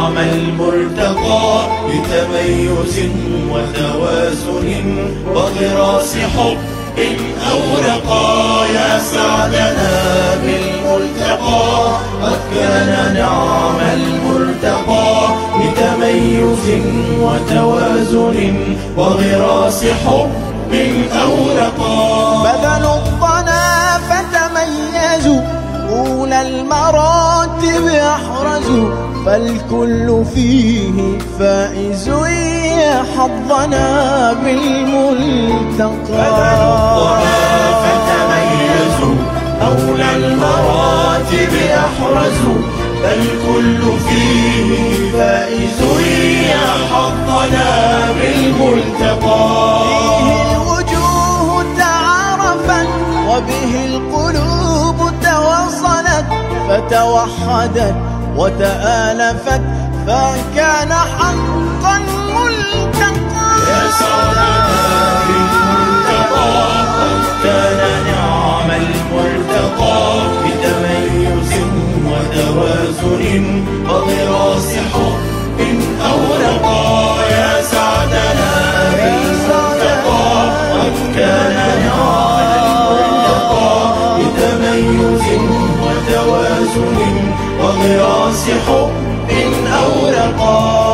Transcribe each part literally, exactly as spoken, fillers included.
نعم المرتقى بتميز وتوازن وغراس حب أورقا. يا سعدنا بالملتقى قد كان نعم المرتقى بتميز وتوازن وغراس حب أورقا. بذلوا الضنا فتميزوا أولى المراتب أحرزوا فالكل فيه فائز. يا حظنا بالملتقى. بذلوا الضنا فتميزوا أولى المراتب أحرزوا فالكل فيه فائز. يا حظنا بالملتقى. فيه الوجوه تعارفت وبه القلوب تواصلت فتوحدت وتآلفت فكان حقا ملتقى. يا سعدنا بالملتقى قد كان نعم الملتقى بتميز وتوازن وغراس حب أورقا. يا سعدنا بالملتقى قد كان نعم الملتقى بتميز وتوازن وغراس حب أورقا.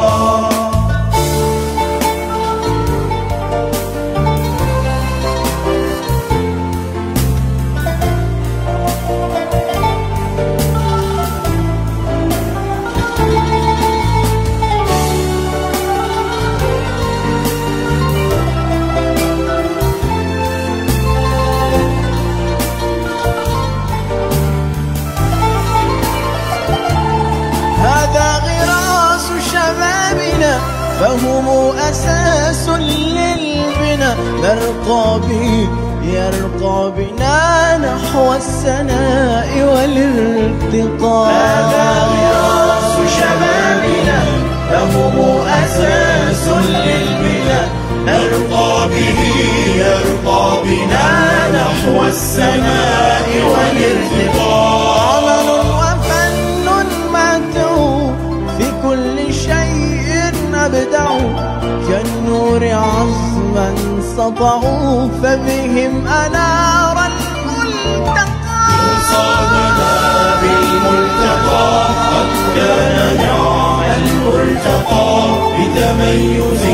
فهم أساس للبناء نرقى به يرقى بنا نحو السناء والارتقاء. هذا غراس شبابنا فهم أساس للبناء نرقى به يرقى بنا نحو السماء والارتقاء. عمل وفن ماتوا في كل شيء أبدعوا كالنور عظما سطعوا فبهم أنار الملتقى. صادنا بالملتقى قد كان نعم الملتقى بتميز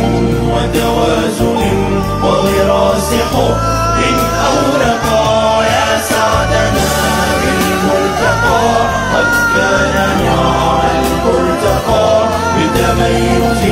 وتوازن وغراس حب أورقا. يا سعدنا بالملتقى قد كان نعم الملتقى بتميز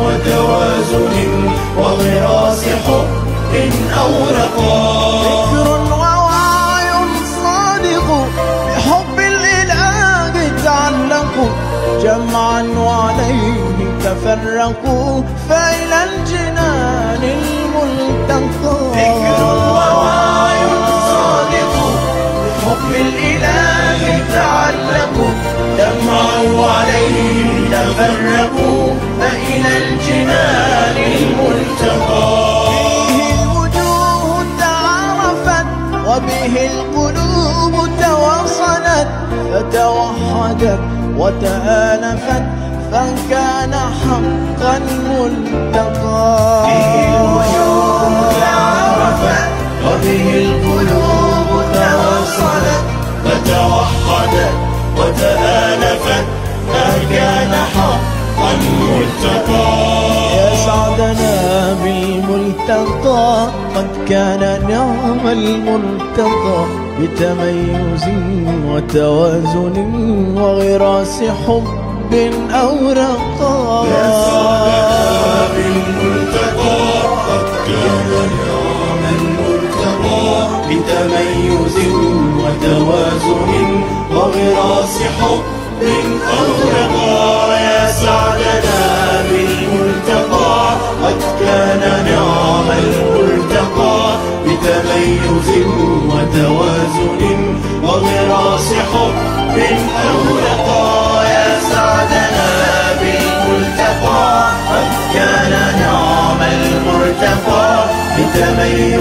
وتوازن وغراس حب أورقا. فكر ووعي صادق بحب الإله تعلقوا جمعا وعليه تفرقوا فإلى الجنان الملتقى. فكر ووعي صادق بحب الإله تعلقوا جمعا وعليه تفرقوا فإلى الجنان الملتقى. فيه الوجوه تعارفت وبه القلوب تواصلت فتوحدت وتآلفت فكان حقا ملتقى. فيه الوجوه تعارفت وبه القلوب تواصلت فتوحدت وتآلفت فكان حقا ملتقى. يا سعدنا بالملتقى قد كان نعم المرتقى بتميز وتوازن وغراس حب أورقا. يا سعدنا بالملتقى قد كان نعم المرتقى بتميز وتوازن وغراس حب أورقا. يا سعدنا بالملتقى قد كان نعم الملتقى بتميز وتوازن وغراس حب أورقا. يا سعدنا بالملتقى قد كان نعم المرتقى بتميز